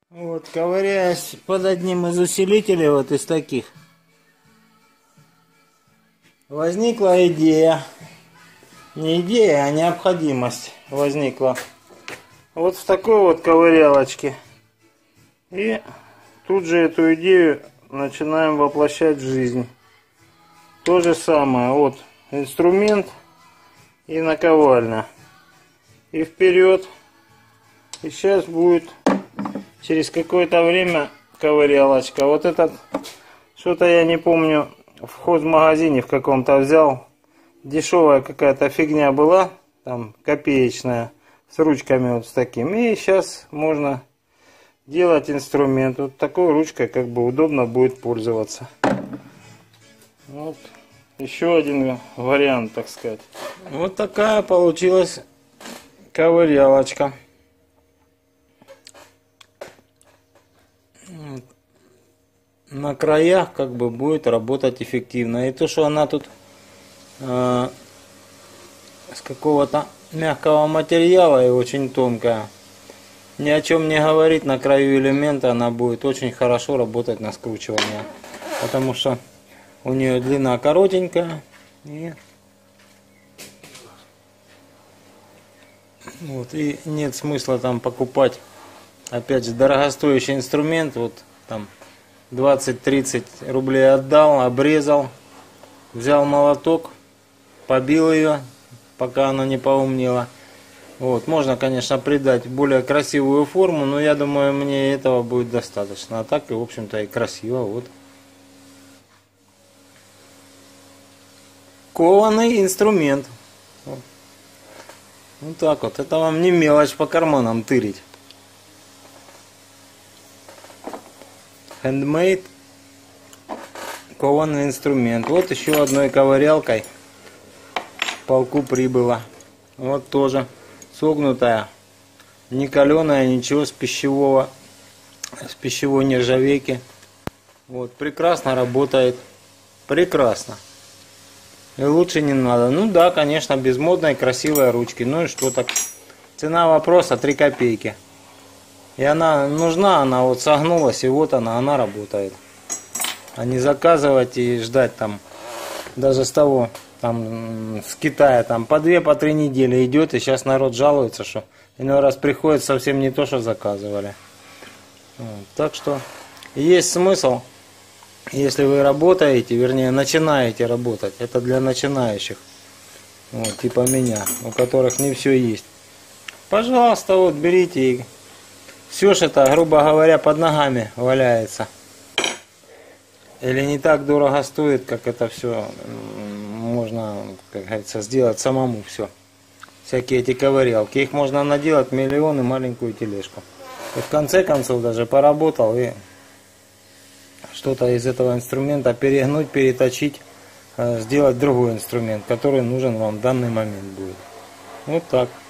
Вот, ковыряясь под одним из усилителей, вот из таких, возникла идея. Не идея, а необходимость возникла. Вот в такой вот ковырялочке. И тут же эту идею начинаем воплощать в жизнь. То же самое. Вот инструмент и наковальня. И вперед. И сейчас будет через какое-то время ковырялочка. Вот этот, что-то я не помню, в хозмагазине в каком-то взял. Дешевая какая-то фигня была, там копеечная, с ручками вот с таким. И сейчас можно делать инструмент. Вот такой ручкой как бы удобно будет пользоваться. Вот еще один вариант, так сказать. Вот такая получилась ковырялочка. На краях как бы будет работать эффективно. И то, что она тут с какого-то мягкого материала и очень тонкая, ни о чем не говорит. На краю элемента она будет очень хорошо работать на скручивание, потому что у нее длина коротенькая. И вот, и нет смысла там покупать, опять же, дорогостоящий инструмент. Вот там 20-30 рублей отдал, обрезал, взял молоток, побил ее, пока она не поумнела. Вот, можно, конечно, придать более красивую форму, но я думаю, мне этого будет достаточно. А так и, в общем-то, и красиво. Вот. Кованый инструмент. Вот так вот. Это вам не мелочь по карманам тырить. Handmade кованый инструмент. Вот еще одной ковырялкой в полку прибыло. Вот тоже согнутая, не каленая, ничего, с пищевой нержавейки. Вот, прекрасно работает. Прекрасно. И лучше не надо. Ну да, конечно, без модной красивой ручки. Ну и что так? Цена вопроса 3 копейки. И она нужна, она вот согнулась, и вот она работает. А не заказывать и ждать там, даже с того, там, с Китая, там, по 2-3 недели идет, и сейчас народ жалуется, что иной раз приходит совсем не то, что заказывали. Вот, так что есть смысл, если вы работаете, вернее, начинаете работать. Это для начинающих, вот, типа меня, у которых не все есть. Пожалуйста, вот, берите и все ж это, грубо говоря, под ногами валяется. Или не так дорого стоит, как это все можно, как говорится, сделать самому все. Всякие эти ковырялки. Их можно наделать миллионы, маленькую тележку. И в конце концов даже поработал и что-то из этого инструмента перегнуть, переточить, сделать другой инструмент, который нужен вам в данный момент будет. Вот так.